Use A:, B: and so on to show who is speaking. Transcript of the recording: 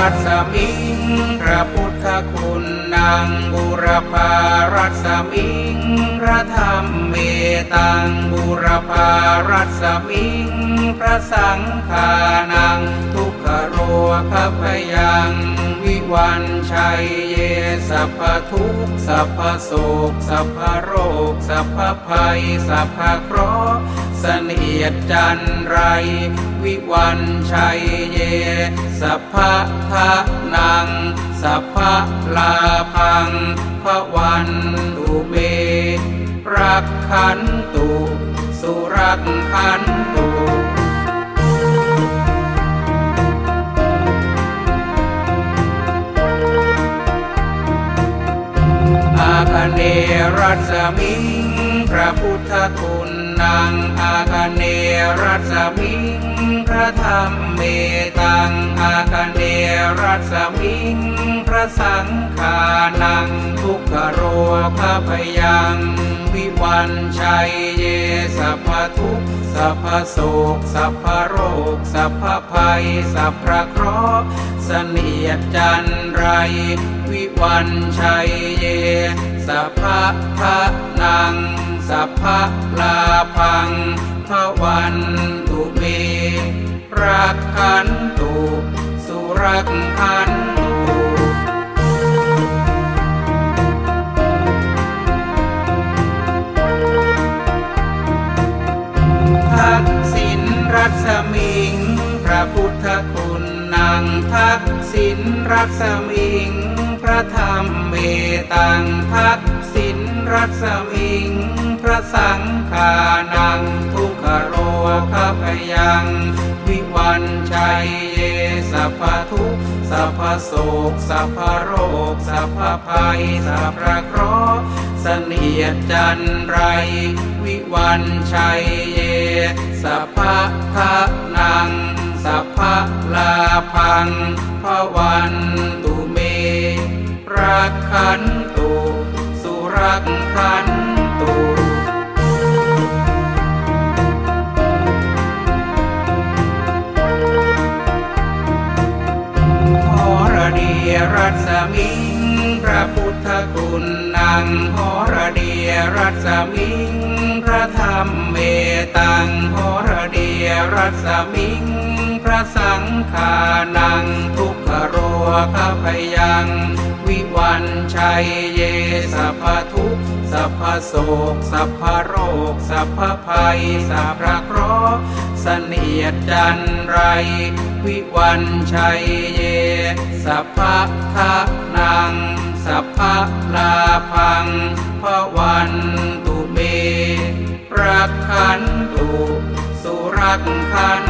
A: รัศมิงพระพุทธคุณนางบุรพารัศมิงพระธรรมเมตังบุรพารัศมิงพระสังฆานังทุกขโรคพยังวิวันชัยเยสัพพทุกข์สัพพโศกสัพพโรคสัพพภัยสัพพเคราะห์เสนียดจันไรวิวันชัยเยสัพพะทะนังสัพพะลาพังภวันตุเมรักขันตุสุรักขันตุอาคเนรัศมิงพระพุทธคุณนางอาคเนรัศมิงพระธรรมเมตังอาคเนรัศมิงพระสังฆานังทุกขโรคพยังวิวันชัยเยสัพพทุกข์สัพพโศกสัพพโรคสัพพภัยสัพพเคราะห์เสนียดจันไรวิวันชัยเยสัพพะทะนังสัพพะลาพังภวันตุเมรักขันตุสุรักขันตุทักษิณรัศมิงพระพุทธคุณนางทักษิณรัศมิงพระธรรมเมตังทักษิณรัศมิงพระสังฆานังทุกขโรคพยังวิวันชัยเยสัพพทุกข์สัพพโศกสัพพโรคสัพพภัยสัพพเคราะห์เสนียดจันไรวิวันชัยเยสัพพะทะนังสัพพะลาพังภวันตุเมรักขันตุสุรักขันตุหรดีรัศมิงพระพุทธคุณนางหรดีรัศมิงพระธรรมเมตังหรดีรัศมิงพระสังฆานังทุกขโรคพยังวิวันชัยเยสัพพทุกข์สัพพโศกสัพพโรคสัพพภัยสัพพเคราะห์เสนียดจันไรวิวันชัยเยสัพพะทะนังสัพพะลาพังภวันตุเมรักขันตุสุรักขัน